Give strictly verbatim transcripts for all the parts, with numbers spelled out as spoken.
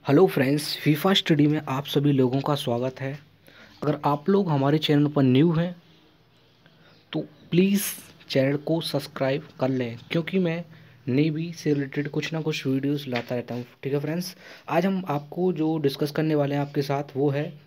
Hello friends, FIFA study में आप सभी लोगों का स्वागत है। अगर आप लोग हमारे चैनल पर न्यू हैं तो प्लीज़ चैनल को सब्सक्राइब कर लें, क्योंकि मैं नेवी से रिलेटेड कुछ ना कुछ वीडियोस लाता रहता हूँ। ठीक है फ्रेंड्स, आज हम आपको जो डिस्कस करने वाले हैं आपके साथ वो है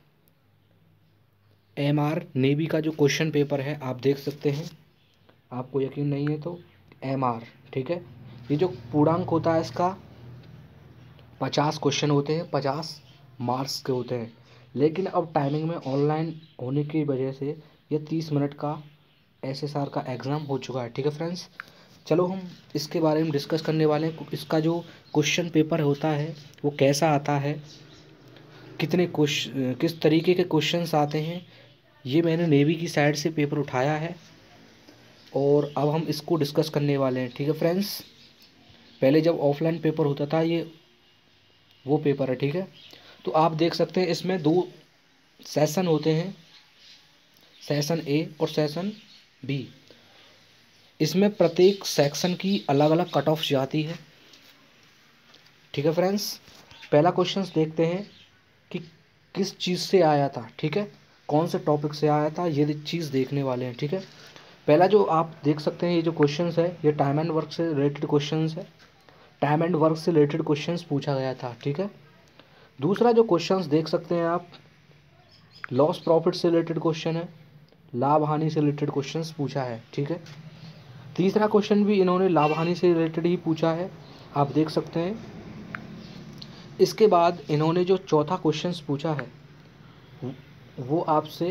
एम आर नेवी का जो क्वेश्चन पेपर है। आप देख सकते हैं, आपको यकीन नहीं है तो एम आर, ठीक है। ये जो पूर्णांक होता है इसका पचास क्वेश्चन होते हैं, पचास मार्क्स के होते हैं। लेकिन अब टाइमिंग में ऑनलाइन होने की वजह से ये तीस मिनट का एस एस आर का एग्ज़ाम हो चुका है। ठीक है फ्रेंड्स, चलो हम इसके बारे में डिस्कस करने वाले हैं। इसका जो क्वेश्चन पेपर होता है वो कैसा आता है, कितने क्वेश्चन किस तरीके के क्वेश्चंस आते हैं, ये मैंने नेवी की साइड से पेपर उठाया है और अब हम इसको डिस्कस करने वाले हैं। ठीक है फ्रेंड्स, पहले जब ऑफलाइन पेपर होता था ये वो पेपर है। ठीक है, तो आप देख सकते हैं इसमें दो सेशन होते हैं, सेशन ए और सेशन बी। इसमें प्रत्येक सेक्शन की अलग अलग कट ऑफ जाती है। ठीक है फ्रेंड्स, पहला क्वेश्चन देखते हैं कि किस चीज़ से आया था। ठीक है, कौन से टॉपिक से आया था, ये चीज़ देखने वाले हैं। ठीक है, पहला जो आप देख सकते हैं ये जो क्वेश्चन है ये टाइम एंड वर्क से रिलेटेड क्वेश्चन है। टाइम एंड वर्क से रिलेटेड क्वेश्चन पूछा गया था। ठीक है, दूसरा जो क्वेश्चंस देख सकते हैं आप, लॉस प्रॉफिट से रिलेटेड क्वेश्चन है, लाभ हानि से रिलेटेड क्वेश्चंस पूछा है। ठीक है, तीसरा क्वेश्चन भी इन्होंने लाभ हानि से रिलेटेड ही पूछा है, आप देख सकते हैं। इसके बाद इन्होंने जो चौथा क्वेश्चंस पूछा है वो आपसे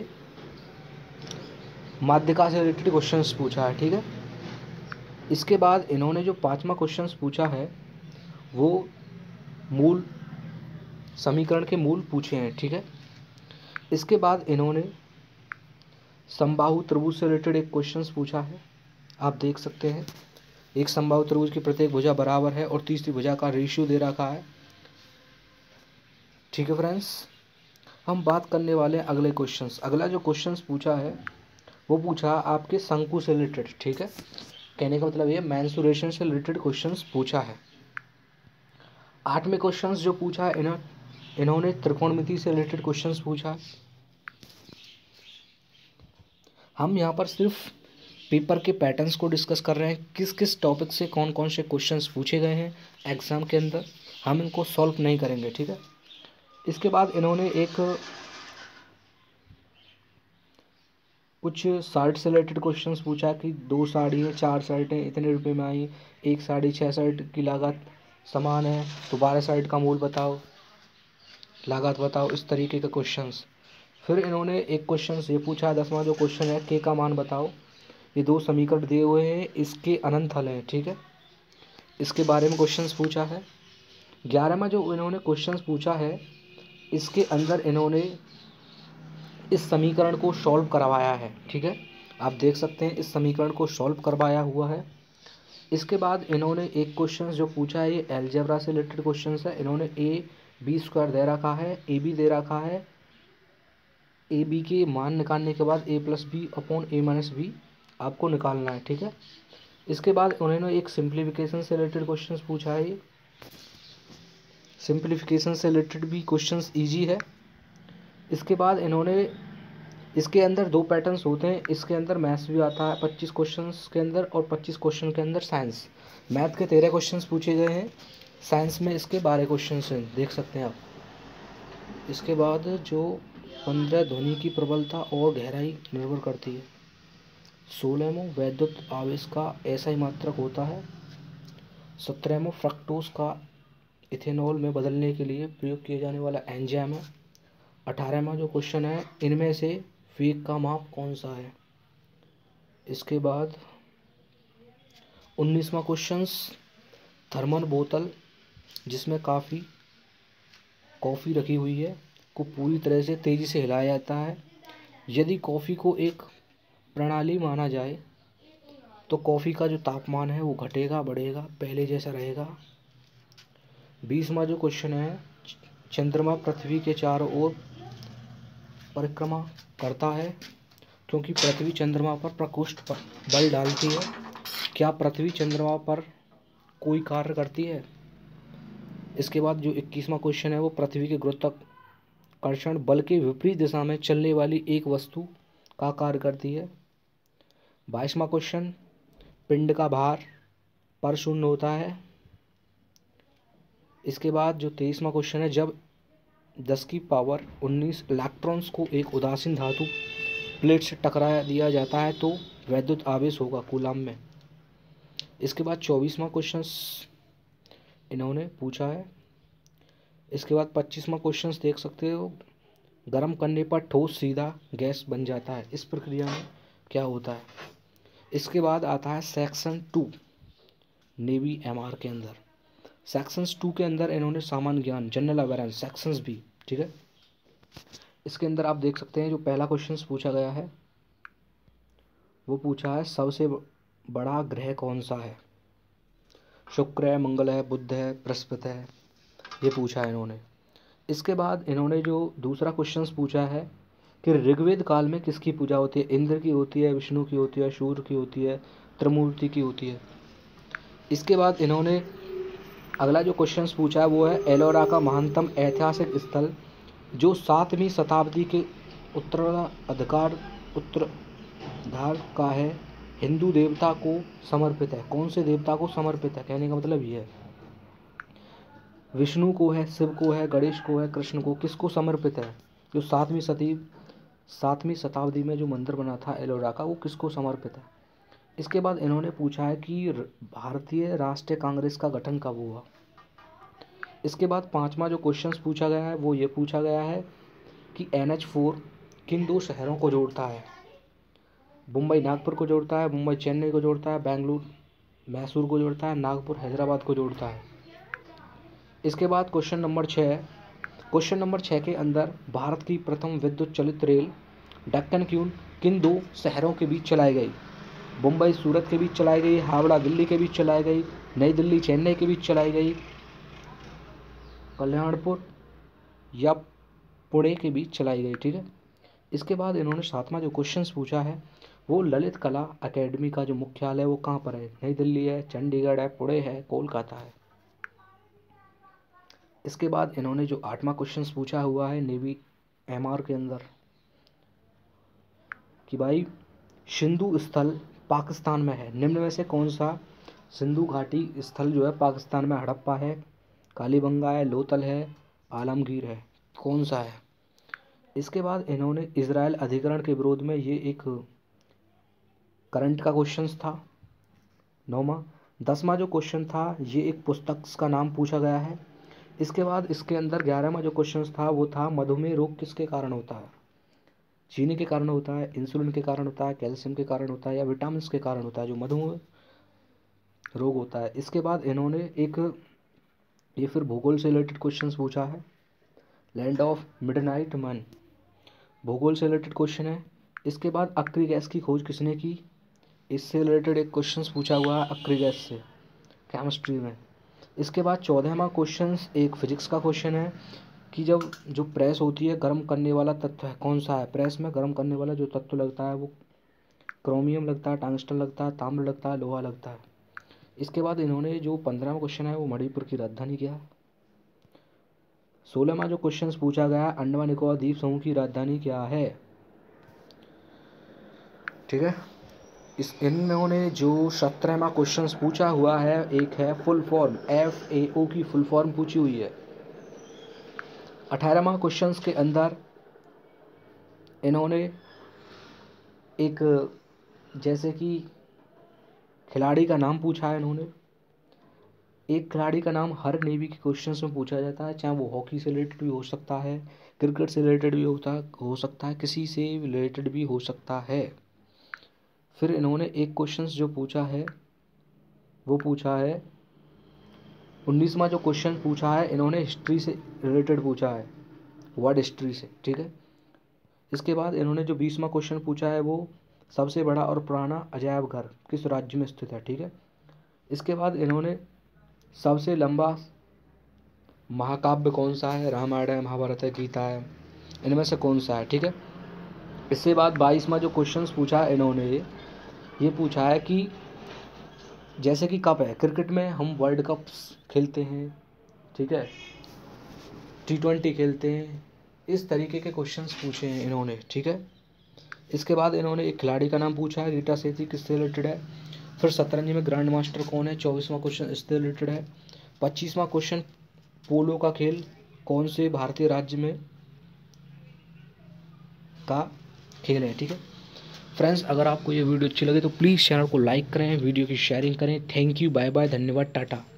माध्यिका से रिलेटेड क्वेश्चंस पूछा है। ठीक है, इसके बाद इन्होंने जो पांचवा क्वेश्चंस पूछा है वो मूल समीकरण के मूल पूछे हैं। ठीक है, इसके बाद इन्होंने समबाहु त्रिभुज से रिलेटेड एक क्वेश्चंस पूछा है, आप देख सकते हैं। एक समबाहु त्रिभुज की प्रत्येक भुजा बराबर है और तीसरी भुजा का रेशियो दे रखा है। ठीक है फ्रेंड्स, हम बात करने वाले हैं अगले क्वेश्चंस। अगला जो क्वेश्चंस पूछा है वो पूछा आपके शंकु से रिलेटेड। ठीक है, कहने का मतलब ये मेंसुरेशन से रिलेटेड क्वेश्चंस पूछा है। आठवें क्वेश्चंस जो पूछा है इन्हों इन्होंने त्रिकोणमिति से रिलेटेड क्वेश्चंस पूछा है। हम यहाँ पर सिर्फ पेपर के पैटर्न्स को डिस्कस कर रहे हैं, किस किस टॉपिक से कौन कौन से क्वेश्चंस पूछे गए हैं एग्ज़ाम के अंदर, हम इनको सॉल्व नहीं करेंगे। ठीक है, इसके बाद इन्होंने एक कुछ शर्ट से रिलेटेड क्वेश्चंस पूछा कि दो साड़ी है, चार शर्टें इतने रुपए में आई, एक साड़ी छः शर्ट की लागत समान है तो बारह शर्ट का मूल बताओ, लागत बताओ, इस तरीके के क्वेश्चंस। फिर इन्होंने एक क्वेश्चन ये पूछा, दसवां जो क्वेश्चन है के का मान बताओ, ये दो समीकरण दिए हुए हैं, इसके अनंत हल हैं। ठीक है, इसके बारे में क्वेश्चंस पूछा है। ग्यारहवां जो इन्होंने क्वेश्चंस पूछा है इसके अंदर इन्होंने इस समीकरण को सॉल्व करवाया है। ठीक है, आप देख सकते हैं इस समीकरण को सॉल्व करवाया हुआ है। इसके बाद इन्होंने एक क्वेश्चन जो पूछा है ये एलजेब्रा से रिलेटेड क्वेश्चन है। इन्होंने ए बी स्क्वायर दे रखा है, ए बी दे रखा है, ए बी के मान निकालने के बाद A plus B upon A minus B आपको निकालना है। ठीक है, इसके बाद उन्होंने एक सिंप्लीफिकेशन से रिलेटेड क्वेश्चंस पूछा है। सिंप्लीफिकेशन से रिलेटेड भी क्वेश्चंस इजी है। इसके बाद इन्होंने इसके अंदर दो पैटर्न्स होते हैं, इसके अंदर मैथ्स भी आता है पच्चीस क्वेश्चंस के अंदर और पच्चीस क्वेश्चन के अंदर साइंस। मैथ के तेरह क्वेश्चंस पूछे गए हैं, साइंस में इसके बारह क्वेश्चंस हैं, देख सकते हैं आप। इसके बाद जो पंद्रह ध्वनि की प्रबलता और गहराई निर्भर करती है। सोलहवां वैद्युत आवेश का ऐसा ही मात्रक होता है। सत्रहवां फ्रक्टोज का इथेनॉल में बदलने के लिए प्रयोग किया जाने वाला एंजाइम है। अठारहवां जो क्वेश्चन है, इनमें से वेग का माप कौन सा है। इसके बाद उन्नीसवां क्वेश्चन, थर्मल बोतल जिसमें काफ़ी कॉफ़ी रखी हुई है को पूरी तरह से तेज़ी से हिलाया जाता है। यदि कॉफ़ी को एक प्रणाली माना जाए तो कॉफ़ी का जो तापमान है वो घटेगा बढ़ेगा, पहले जैसा रहेगा। बीसवां जो क्वेश्चन है, चंद्रमा पृथ्वी के चारों ओर परिक्रमा करता है क्योंकि पृथ्वी चंद्रमा पर प्रकोष्ठ पर बल डालती है। क्या पृथ्वी चंद्रमा पर कोई कार्य करती है। इसके बाद जो इक्कीसवां क्वेश्चन है वो पृथ्वी के गुरुत्वाकर्षण बल के विपरीत दिशा में चलने वाली एक वस्तु का कार्य करती है। बाईसवां क्वेश्चन पिंड का भार पर शून्य होता है। इसके बाद जो तेईसवां क्वेश्चन है जब दस की पावर उन्नीस इलेक्ट्रॉन्स को एक उदासीन धातु प्लेट से टकरा दिया जाता है तो वैद्युत आवेश होगा कूलाम में। इसके बाद चौबीसवां क्वेश्चन इन्होंने पूछा है। इसके बाद पच्चीसवां क्वेश्चन देख सकते हो, गर्म करने पर ठोस सीधा गैस बन जाता है, इस प्रक्रिया में क्या होता है। इसके बाद आता है सेक्शन टू नेवी एमआर के अंदर। सेक्शंस टू के अंदर इन्होंने सामान्य ज्ञान जनरल अवेयरनेस सेक्शंस भी, ठीक है। इसके अंदर आप देख सकते हैं जो पहला क्वेश्चन पूछा गया है वो पूछा है सबसे बड़ा ग्रह कौन सा है। शुक्र है, मंगल है, बुध है, बृहस्पति है, ये पूछा है इन्होंने। इसके बाद इन्होंने जो दूसरा क्वेश्चन पूछा है कि ऋग्वेद काल में किसकी पूजा होती है। इंद्र की होती है, विष्णु की होती है, सूर्य की होती है, त्रिमूर्ति की होती है। इसके बाद इन्होंने अगला जो क्वेश्चन पूछा है वो है एलोरा का महानतम ऐतिहासिक स्थल जो सातवीं शताब्दी के उत्तराधिकार उत्तराधार का है, हिंदू देवता को समर्पित है। कौन से देवता को समर्पित है, कहने का मतलब ये है विष्णु को है, शिव को है, गणेश को है, कृष्ण को, किसको समर्पित है। जो सातवीं सदी सातवीं शताब्दी में जो मंदिर बना था एलोरा का वो किसको समर्पित है। इसके बाद इन्होंने पूछा है कि भारतीय राष्ट्रीय कांग्रेस का गठन कब हुआ। इसके बाद पांचवा जो क्वेश्चन पूछा गया है वो ये पूछा गया है कि एन एच फोर किन दो शहरों को जोड़ता है। मुंबई नागपुर को जोड़ता है, मुंबई चेन्नई को जोड़ता है, बेंगलुरु मैसूर को जोड़ता है, नागपुर हैदराबाद को जोड़ता है। इसके बाद क्वेश्चन नंबर छः क्वेश्चन नंबर छः के अंदर भारत की प्रथम विद्युत चलित रेल डेक्कन क्यून किन दो शहरों के बीच चलाई गई। मुंबई सूरत के बीच चलाई गई, हावड़ा दिल्ली के बीच चलाई गई, नई दिल्ली चेन्नई के बीच चलाई गई, कल्याणपुर या पुणे के बीच चलाई गई, ठीक है। इसके बाद इन्होंने सातवां जो क्वेश्चन पूछा है वो ललित कला एकेडमी का जो मुख्यालय वो कहाँ पर है। नई दिल्ली है, चंडीगढ़ है, पुणे है, कोलकाता है। इसके बाद इन्होंने जो आठवां क्वेश्चन पूछा हुआ है नेवी एमआर के अंदर कि भाई सिंधु स्थल पाकिस्तान में है, निम्न में से कौन सा सिंधु घाटी स्थल जो है पाकिस्तान में। हड़प्पा है, कालीबंगा है, लोथल है, आलमगीर है, कौन सा है। इसके बाद इन्होंने इजराइल अधिकरण के विरोध में ये एक करंट का क्वेश्चन था नौवां। दसवां जो क्वेश्चन था ये एक पुस्तक का नाम पूछा गया है। इसके बाद इसके अंदर ग्यारहवां जो क्वेश्चन था वो था मधुमेह रोग किसके कारण होता है। चीनी के कारण होता है, इंसुलिन के कारण होता है, कैल्शियम के कारण होता है या विटामिन के कारण होता है जो मधुमेह रोग होता है। इसके बाद इन्होंने एक ये फिर भूगोल से रिलेटेड क्वेश्चंस पूछा है। लैंड ऑफ मिडनाइट मैन भूगोल से रिलेटेड क्वेश्चन है। इसके बाद अक्री गैस की खोज किसने की, इससे रिलेटेड एक क्वेश्चन पूछा हुआ है अक्री गैस से केमिस्ट्री में। इसके बाद चौदहवां क्वेश्चन एक फिजिक्स का क्वेश्चन है कि जब जो प्रेस होती है गर्म करने वाला तत्व है कौन सा है। प्रेस में गर्म करने वाला जो तत्व लगता है वो क्रोमियम लगता है, टंगस्टन लगता है, ताम्र लगता है, लोहा लगता है। इसके बाद इन्होंने जो पंद्रहवां क्वेश्चन है वो मणिपुर की राजधानी क्या है। सोलहवां जो क्वेश्चन पूछा गया अंडमान निकोबार द्वीप समूह की राजधानी क्या है, ठीक है। इस इन्होंने जो सत्रहवां क्वेश्चन पूछा हुआ है एक है full form, F A O की फुल फॉर्म पूछी हुई है। अठारहवां क्वेश्चन के अंदर इन्होंने एक जैसे कि खिलाड़ी का नाम पूछा है। इन्होंने एक खिलाड़ी का नाम हर नेवी के क्वेश्चंस में पूछा जाता है, चाहे वो हॉकी से रिलेटेड भी हो सकता है, क्रिकेट से रिलेटेड भी होता हो सकता है, किसी से रिलेटेड भी हो सकता है। फिर इन्होंने एक क्वेश्चंस जो पूछा है वो पूछा है उन्नीसवां जो क्वेश्चन पूछा है इन्होंने हिस्ट्री से रिलेटेड पूछा है, वर्ल्ड हिस्ट्री से, ठीक है। इसके बाद इन्होंने जो बीसवां क्वेश्चन पूछा है वो सबसे बड़ा और पुराना अजायब घर किस राज्य में स्थित है, ठीक है। इसके बाद इन्होंने सबसे लंबा महाकाव्य कौन सा है, रामायण है, महाभारत है, गीता है, इनमें से कौन सा है, ठीक है। इसके बाद बाईसवां जो क्वेश्चन पूछा है इन्होंने ये पूछा है कि जैसे कि कप है, क्रिकेट में हम वर्ल्ड कप खेलते हैं, ठीक है, टी ट्वेंटी खेलते हैं, इस तरीके के क्वेश्चंस पूछे हैं इन्होंने, ठीक है। इसके बाद इन्होंने एक खिलाड़ी का नाम पूछा है, रीटा सेठी किससे रिलेटेड है। फिर शतरंज में ग्रैंड मास्टर कौन है, चौबीसवां क्वेश्चन इससे रिलेटेड है। पच्चीसवां क्वेश्चन पोलो का खेल कौन से भारतीय राज्य में का खेल है, ठीक है। फ्रेंड्स, अगर आपको ये वीडियो अच्छी लगे तो प्लीज़ चैनल को लाइक करें, वीडियो की शेयरिंग करें। थैंक यू, बाय बाय, धन्यवाद, टाटा।